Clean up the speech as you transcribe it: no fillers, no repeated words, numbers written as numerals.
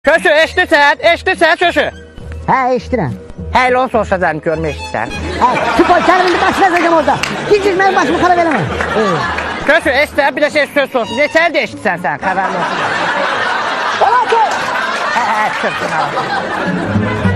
Köşü, eşitirsən köşü. Hə, eşidirəm. Hələ onu soruşacağım, görmə eşitirsən. Hə, Süper, sənin indi başına verəcəm orada. Giz mənim başımı xarab eləmə. Köşü, eşitirəm, bir də şey söz sorsun. Neçəli də eşitirsən sən, xəbərin olsun. Bana sor. Hə, çıxsın.